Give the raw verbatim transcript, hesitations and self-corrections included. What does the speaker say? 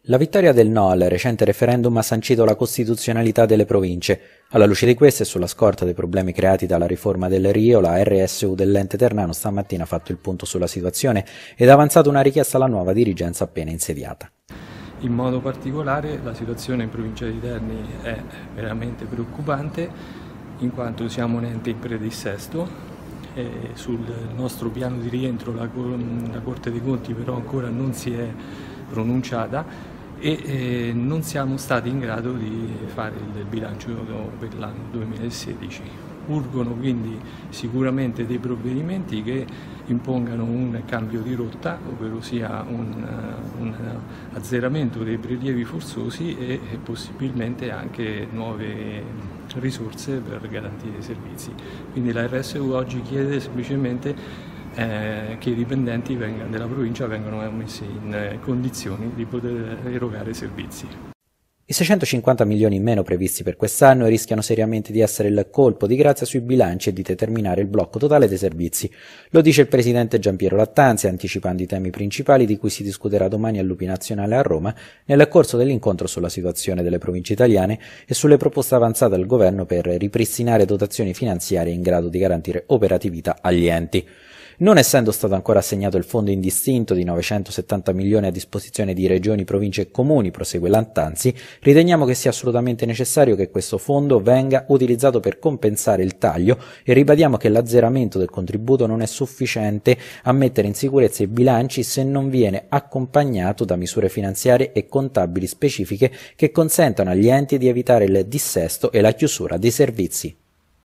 La vittoria del no al recente referendum ha sancito la costituzionalità delle province. Alla luce di questo e sulla scorta dei problemi creati dalla riforma del Rio, la R S U dell'ente ternano stamattina ha fatto il punto sulla situazione ed ha avanzato una richiesta alla nuova dirigenza appena insediata. In modo particolare la situazione in provincia di Terni è veramente preoccupante, in quanto siamo un ente in predissesto. E sul nostro piano di rientro la, la Corte dei Conti però ancora non si è pronunciata e eh, non siamo stati in grado di fare il bilancio per l'anno duemilasedici. Urgono quindi sicuramente dei provvedimenti che impongano un cambio di rotta, ovvero sia un, un azzeramento dei prelievi forzosi e, e possibilmente anche nuove risorse per garantire i servizi. Quindi la R S U oggi chiede semplicemente Eh, che i dipendenti vengano, della provincia vengano messi in eh, condizioni di poter erogare servizi. I seicentocinquanta milioni in meno previsti per quest'anno rischiano seriamente di essere il colpo di grazia sui bilanci e di determinare il blocco totale dei servizi. Lo dice il presidente Giampiero Lattanzi, anticipando i temi principali di cui si discuterà domani al Lupi Nazionale a Roma, nel corso dell'incontro sulla situazione delle province italiane e sulle proposte avanzate al governo per ripristinare dotazioni finanziarie in grado di garantire operatività agli enti. Non essendo stato ancora assegnato il fondo indistinto di novecentosettanta milioni a disposizione di regioni, province e comuni, prosegue Lattanzi, riteniamo che sia assolutamente necessario che questo fondo venga utilizzato per compensare il taglio e ribadiamo che l'azzeramento del contributo non è sufficiente a mettere in sicurezza i bilanci se non viene accompagnato da misure finanziarie e contabili specifiche che consentano agli enti di evitare il dissesto e la chiusura dei servizi.